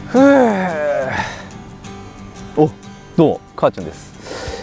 ふぅ。お、どうもかーちゃんです。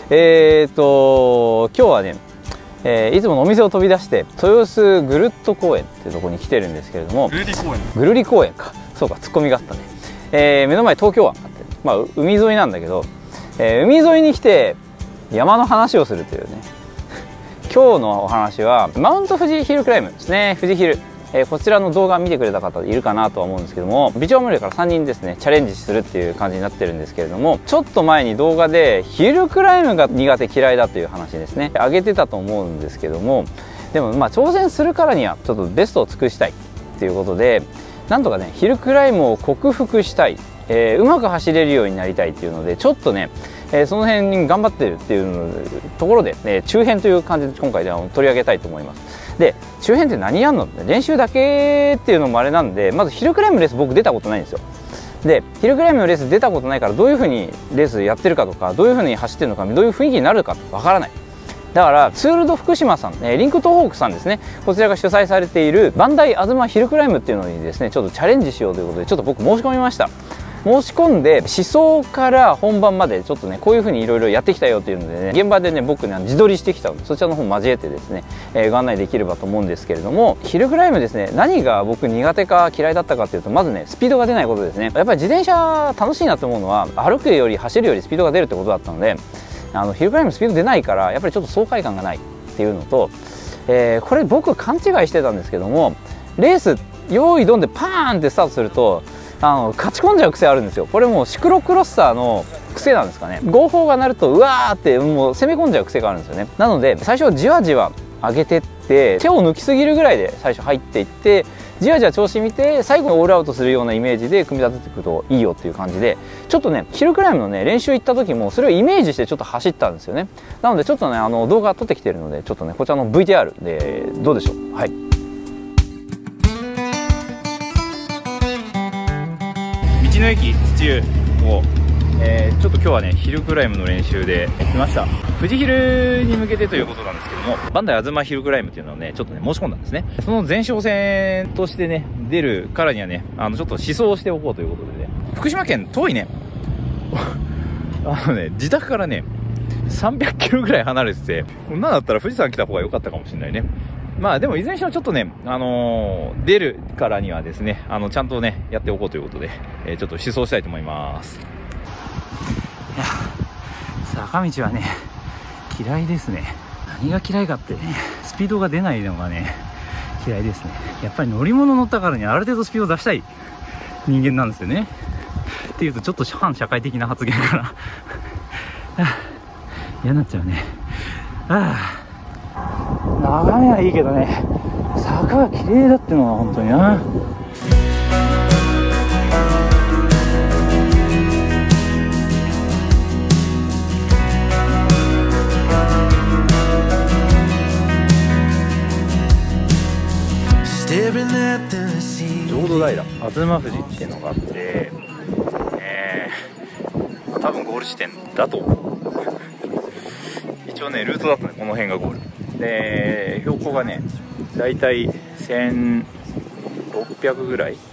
今日はね、いつものお店を飛び出して豊洲ぐるっと公園っていうところに来てるんですけれども、ぐるり公園か、そうか、ツッコミがあったね。目の前東京湾があって、まあ海沿いなんだけど、海沿いに来て山の話をするというね。今日のお話はマウント富士ヒルクライムですね。富士ヒル、こちらの動画見てくれた方いるかなとは思うんですけども、美女無理から3人ですねチャレンジするっていう感じになってるんですけれども、ちょっと前に動画でヒルクライムが苦手嫌いだという話ですね上げてたと思うんですけども、でもまあ挑戦するからにはちょっとベストを尽くしたいっていうことで、なんとかねヒルクライムを克服したい、うまく走れるようになりたいっていうので、ちょっとねその辺に頑張ってるっていうところで、中編という感じで今回では取り上げたいと思います。で、中編って何やんの？練習だけっていうのもあれなんで、まずヒルクライムレース僕出たことないんですよ。で、ヒルクライムのレース出たことないから、どういうふうにレースやってるかとか、どういうふうに走ってるのか、どういう雰囲気になるかわからない。だからツール・ド・福島さん、リンク東北さんですね、こちらが主催されているバンダイ東ヒルクライムっていうのにですねちょっとチャレンジしようということで、ちょっと僕申し込みました。申し込んで思想から本番までちょっとねこういう風にいろいろやってきたよっていうのでね、現場でね僕ね自撮りしてきたので、そちらの方交えてですね、ご案内できればと思うんですけれども、ヒルクライムですね、何が僕苦手か嫌いだったかっていうと、まずねスピードが出ないことですね。やっぱり自転車楽しいなと思うのは歩くより走るよりスピードが出るってことだったので、ヒルクライムスピード出ないからやっぱりちょっと爽快感がないっていうのと、これ僕勘違いしてたんですけども、レース用意ドンでパーンってスタートすると勝ち込んじゃう癖あるんですよ。これもうシクロクロッサーの癖なんですかね。号砲が鳴るとうわーってもう攻め込んじゃう癖があるんですよね。なので最初はじわじわ上げてって、手を抜きすぎるぐらいで最初入っていって、じわじわ調子見て最後にオールアウトするようなイメージで組み立てていくといいよっていう感じで、ちょっとねヒルクライムのね練習行った時もそれをイメージしてちょっと走ったんですよね。なのでちょっとね動画撮ってきてるので、ちょっとねこちらの VTR でどうでしょう。はい、道の駅土湯を、ちょっと今日はねヒルクライムの練習で来ました。富士ヒルに向けてということなんですけども、バンダイ東ヒルクライムっていうのをねちょっとね申し込んだんですね。その前哨戦としてね出るからにはねちょっと思想をしておこうということでね、福島県遠いね自宅からね300キロぐらい離れてて、こんなんだったら富士山来た方が良かったかもしれないね。まあでもいずれにしろちょっとね、出るからにはですね、ちゃんとね、やっておこうということで、ちょっと思想したいと思います。いや、坂道はね、嫌いですね。何が嫌いかってね、スピードが出ないのがね、嫌いですね。やっぱり乗り物乗ったからにある程度スピード出したい人間なんですよね。っていうとちょっと反社会的な発言から嫌になっちゃうね。眺めはいいけどね、坂が綺麗だってのは本当にな。浄土平東富士っていうのがあって、多分ゴール地点だと思う。一応ねルートだとねこの辺がゴールで、標高がねだいたい1600ぐらい、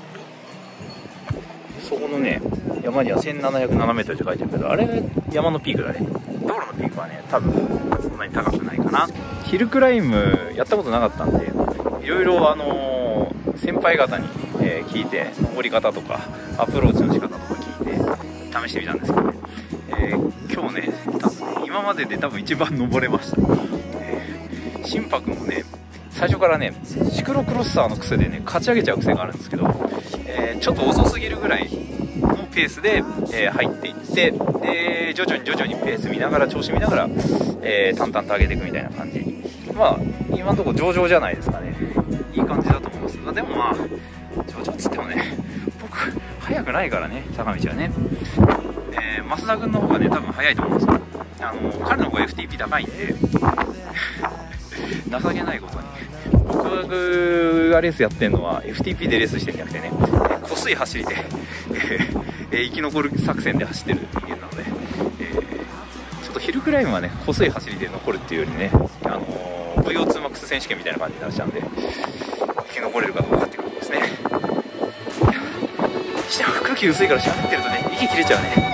そこのね山には1707メートルって書いてるけど、あれ山のピークだね。道路のピークはね多分そんなに高くないかな。ヒルクライムやったことなかったんで、いろいろ先輩方に、聞いて登り方とかアプローチの仕方とか聞いて試してみたんですけどね、今日ね多分ね今までで多分一番登れました。心拍もね最初からねシクロクロッサーの癖でね勝ち上げちゃう癖があるんですけど、ちょっと遅すぎるぐらいのペースで、入っていって、で徐々にペース見ながら調子見ながら、淡々と上げていくみたいな感じ。まあ今のところ上々じゃないですかね。いい感じだと思います。でもまあ上々っつってもね僕速くないからね、坂道はね。増田君の方がね多分速いと思うんですよ。彼の方が FTP 高いんで情けないことに僕がレースやってるのは FTP でレースしてるんじゃなくてね、こすい走りで生き残る作戦で走ってる人間なので、ちょっとヒルクライムはねこすい走りで残るっていうよりね、VO2 マックス選手権みたいな感じになっちゃうんで、生き残れるかどうかってことですね。しても空気薄いから喋ってるとね息切れちゃうね。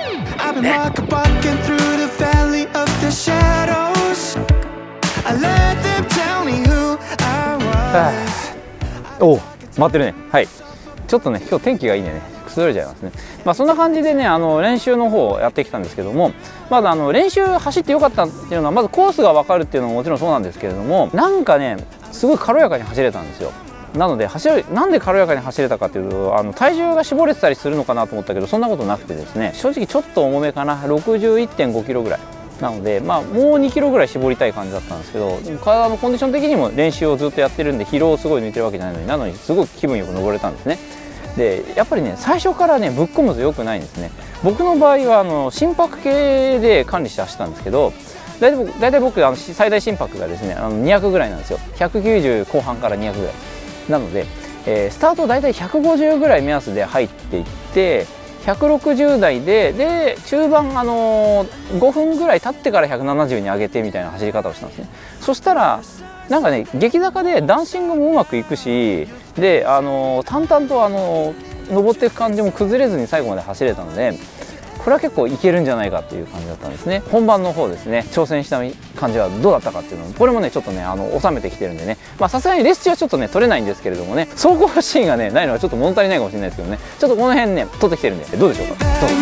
おお回ってるね。はい、ちょっとね今日天気がいいんでね崩れちゃいますね。まあそんな感じでね練習の方をやってきたんですけども、まだ練習走ってよかったっていうのはまずコースが分かるっていうのももちろんそうなんですけれども、なんかねすごい軽やかに走れたんですよ。なのでなんで軽やかに走れたかっていうと体重が絞れてたりするのかなと思ったけどそんなことなくてですね、正直ちょっと重めかな、61.5 キロぐらいなので、まあもう2キロぐらい絞りたい感じだったんですけど、体のコンディション的にも練習をずっとやってるんで疲労をすごい抜いてるわけじゃないのに、なのにすごく気分よく登れたんですね。でやっぱりね最初からねぶっ込むと良くないんですね。僕の場合は心拍計で管理して走ったんですけど、大体僕最大心拍がですね200ぐらいなんですよ。190後半から200ぐらいなので、スタート大体150ぐらい目安で入っていって160台で中盤5分ぐらい経ってから170に上げてみたいな走り方をしたんですね。そしたらなんかね激坂でダンシングもうまくいくし、で淡々と登っていく感じも崩れずに最後まで走れたので、これは結構いけるんじゃないかっていう感じだったんですね。本番の方ですね挑戦した感じはどうだったかっていうのもこれもねちょっとね収めてきてるんでね、まあさすがにレース中はちょっとね撮れないんですけれどもね、走行シーンがねないのはちょっと物足りないかもしれないですけどね、ちょっとこの辺ね撮ってきてるんでどうでしょうか。どうぞ。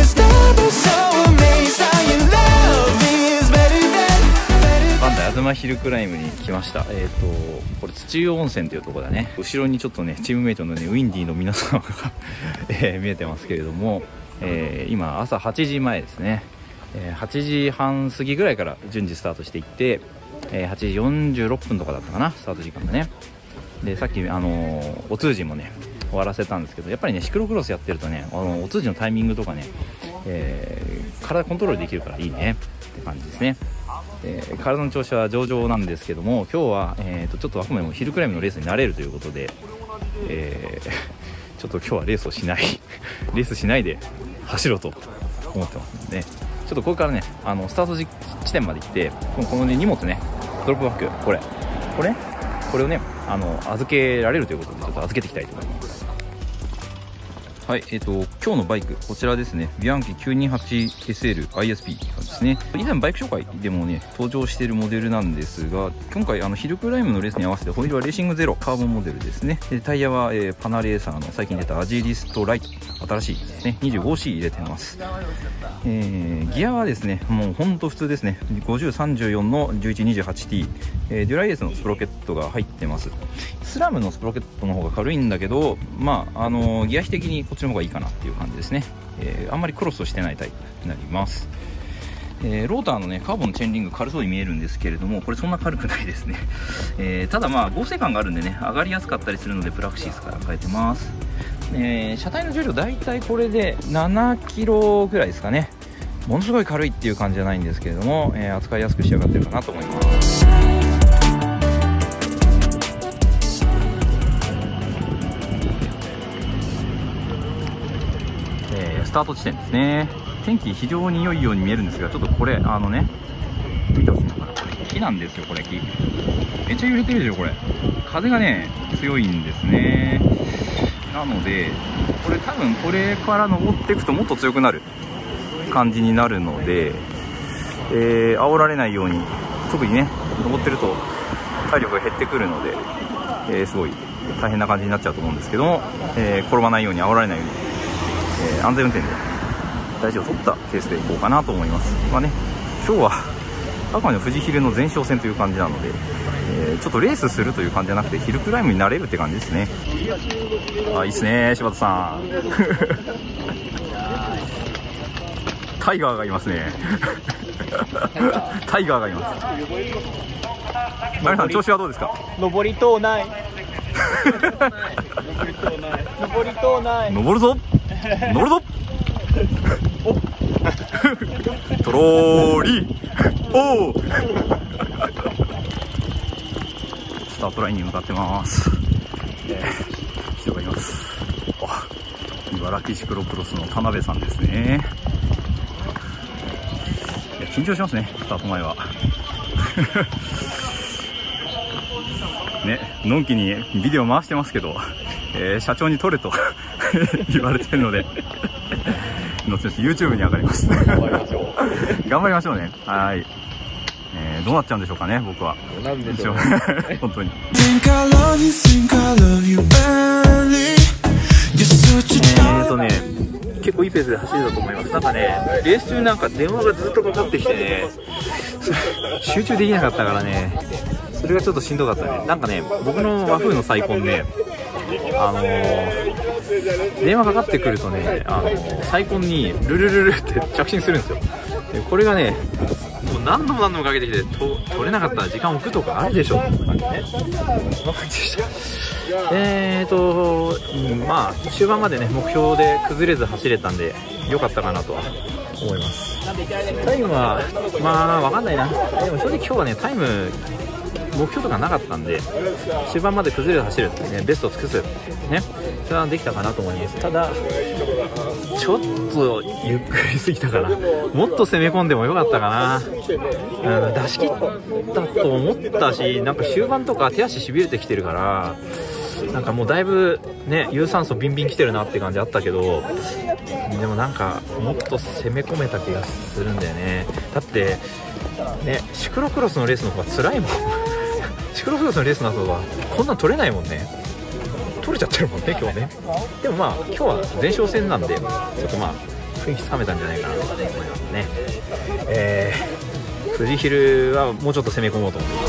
バンダイ東ヒルクライムに来ました。これ土湯温泉というところだね。後ろにちょっとねチームメイトのねウィンディの皆様が見えてますけれども、今朝8時前ですね。8時半過ぎぐらいから順次スタートしていって、8時46分とかだったかなスタート時間がね。でさっきお通じもね終わらせたんですけど、やっぱりねシクロクロスやってるとねお通じのタイミングとかね、体コントロールできるからいいねって感じですね。体の調子は上々なんですけども、今日は、ちょっとあくまでもヒルクライムのレースになれるということで、ちょっと今日はレースをしないレースしないで走ろうと思ってますので、ちょっとこれからねスタート地点まで行ってこの、ね、荷物ねドロップバッグこれをね預けられるということでちょっと預けていきたいと思います。はい、今日のバイクこちらですね。ビアンキ 928SL ISP ですね。以前バイク紹介でもね登場しているモデルなんですが、今回ヒルクライムのレースに合わせてホイールはレーシングゼロカーボンモデルですね。でタイヤは、パナレーサーの最近出たアジリストライト新しいですね 25C 入れてます。ギアはですねもうほんと普通ですね。5034の 1128T、デュライエースのスプロケットが入ってます。スラムのスプロケットの方が軽いんだけど、まあギア比的にこっちの方がいいかなっていう感じですね。あんまりクロスをしてないタイプになります。ローターのねカーボンのチェーンリング軽そうに見えるんですけれども、これそんな軽くないですね。ただまあ合成感があるんでね上がりやすかったりするのでプラクシスから変えてます。車体の重量だいたいこれで7キロぐらいですかね。ものすごい軽いっていう感じじゃないんですけれども、扱いやすく仕上がってるかなと思います。スタート地点ですね。天気非常に良いように見えるんですが、ちょっとこれ見てほしいのかな。これ木なんですよ。これ木めっちゃ揺れてるでしょ。これ風がね強いんですね。なのでこれ多分これから登っていくともっと強くなる感じになるので、煽られないように、特にね登ってると体力が減ってくるので、すごい大変な感じになっちゃうと思うんですけども、転ばないように煽られないように、安全運転で大事を取ったケースでいこうかなと思います。まあね、今日はあくまで富士ヒルの前哨戦という感じなので、ちょっとレースするという感じじゃなくてヒルクライムになれるって感じですね。あ、いいっすね柴田さんタイガーがいますねタイガーがいます。マリさん調子はどうですか？ 登りとうない登るぞ乗るぞとろーりおースタートラインに向かってます。人がいます。茨城シクロクロスの田辺さんですね。いや緊張しますねスタート前はね、のんきにビデオ回してますけど、社長に撮れと言われてるので後々 YouTube に上がります頑張りましょうね。はい、どうなっちゃうんでしょうかね、僕は。 なんでしょう本当に。結構いいペースで走れたと思います。なんかね、レース中なんか電話がずっとかかってきてね、集中できなかったからね、それがちょっとしんどかったね。なんかね、僕の和風のサイコンね、電話かかってくるとね、サイコンにルルルルって着信するんですよ。でこれがね、もう何度もかけてきて取れなかったら時間置くとかあるでしょって感じね。そんな感じでした。まあ終盤までね目標で崩れず走れたんで良かったかなとは思います。タイムはまあ分かんないな。でも正直今日はねタイム目標とかなかったんで、終盤まで崩れず走るってね、ベストを尽くすね、それはできたかなと思います。ただちょっとゆっくりすぎたかな。もっと攻め込んでもよかったかな。出し切ったと思ったし、なんか終盤とか手足しびれてきてるから、なんかもうだいぶね有酸素ビンビンきてるなって感じあったけど、でもなんかもっと攻め込めた気がするんだよね。だってね、シクロクロスのレースの方が辛いもんシクロクロスのレースの後はこんなん取れないもんね。取れちゃってるもんね今日ね。でもまあ今日は前哨戦なんで、ちょっとまあ雰囲気つかめたんじゃないかなと思いますね。富士ヒルはもうちょっと攻め込もうと思ってます。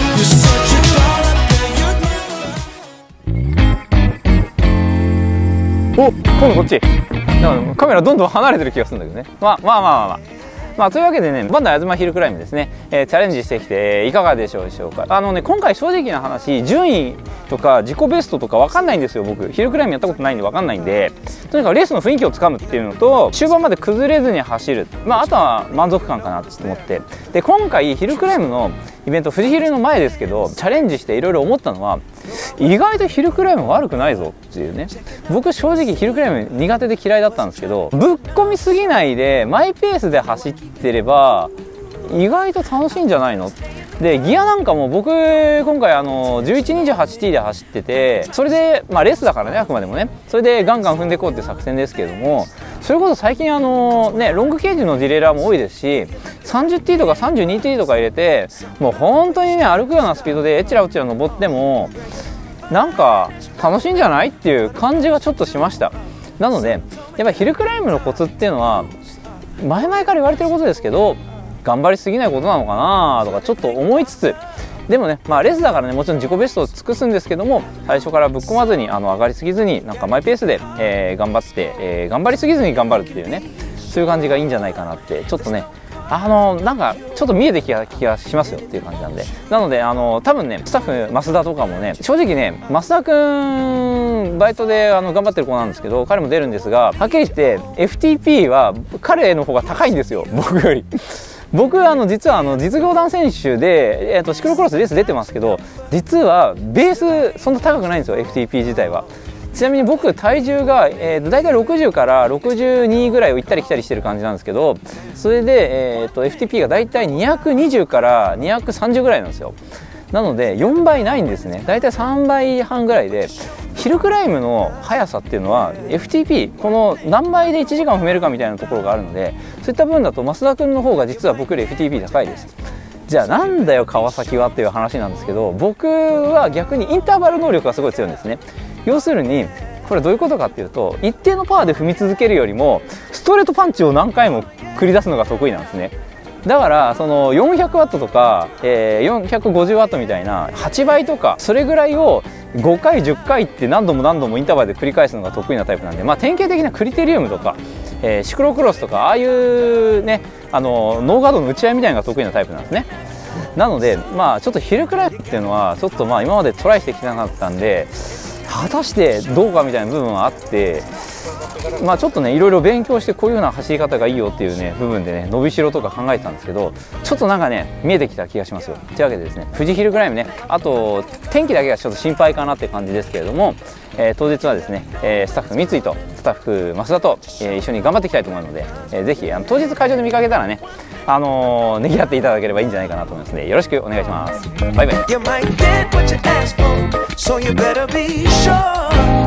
お、今度こっち。だからカメラどんどん離れてる気がするんだけどね。まあというわけでね、バンダイ東ヒルクライムですね、チャレンジしてきていかがでしょうか。今回正直な話、順位とか自己ベストとか分かんないんですよ。僕ヒルクライムやったことないんで分かんないんで、とにかくレースの雰囲気をつかむっていうのと、終盤まで崩れずに走る、あとは満足感かなと思って。で今回ヒルクライムのイベント、富士ヒルの前ですけどチャレンジしていろいろ思ったのは、意外とヒルクライム悪くないぞっていうね。僕正直ヒルクライム苦手で嫌いだったんですけど、ぶっ込みすぎないでマイペースで走ってれば意外と楽しいんじゃないの。でギアなんかも僕今回1128T で走ってて、それでレースだからね、あくまでもね、それでガンガン踏んでいこうって作戦ですけれども、それこそ最近ロングケージのディレイラーも多いですし、30T とか 32T とか入れて、もう本当にね歩くようなスピードでえちらおちら登ってもなんか楽しいんじゃないっていう感じがちょっとしました。なのでやっぱりヒルクライムのコツっていうのは前々から言われてることですけど、頑張りすぎないことなのかなとかちょっと思いつつ、でもね、レースだからね、もちろん自己ベストを尽くすんですけども、最初からぶっ込まずに上がりすぎずに、なんかマイペースで、頑張って、頑張りすぎずに頑張るっていうね、そういう感じがいいんじゃないかなって、ちょっとねなんかちょっと見えてきた気がしますよっていう感じなんで、なので多分ねスタッフ増田とかもね、正直ね増田くんバイトで頑張ってる子なんですけど、彼も出るんですが、はっきり言って FTP は彼の方が高いんですよ、僕より。僕実は実業団選手で、シクロクロスレース出てますけど、実はベースそんな高くないんですよ FTP 自体は。ちなみに僕体重が、だいたい60から62ぐらいを行ったり来たりしてる感じなんですけど、それで、FTP がだいたい220から230ぐらいなんですよ。なので4倍ないんですね。だいたい3倍半ぐらいで、ヒルクライムの速さっていうのは FTP この何倍で1時間踏めるかみたいなところがあるので、そういった分だと増田君の方が実は僕より FTP 高いです。じゃあなんだよ川崎はっていう話なんですけど、僕は逆にインターバル能力がすごい強いんですね。要するにこれどういうことかっていうと、一定のパワーで踏み続けるよりもストレートパンチを何回も繰り出すのが得意なんですね。だからその 400W とか、450W みたいな8倍とかそれぐらいを5回10回って何度もインターバルで繰り返すのが得意なタイプなんで、典型的なクリテリウムとか、シクロクロスとかああいうねノーガードの打ち合いみたいなのが得意なタイプなんですね。なのでちょっとヒルクライムっていうのはちょっと今までトライしてきなかったんで、果たしてどうかみたいな部分はあって、ちょっとねいろいろ勉強してこういうような走り方がいいよっていうね部分でね伸びしろとか考えてたんですけど、ちょっとなんかね見えてきた気がしますよ。というわけでですね、富士ヒルクライムね、あと天気だけがちょっと心配かなって感じですけれども、当日はですね、スタッフ三井とスタッフ増田と、一緒に頑張っていきたいと思うので、ぜひ当日会場で見かけたらねねぎらっていただければいいんじゃないかなと思いますので、よろしくお願いします。バイバイ。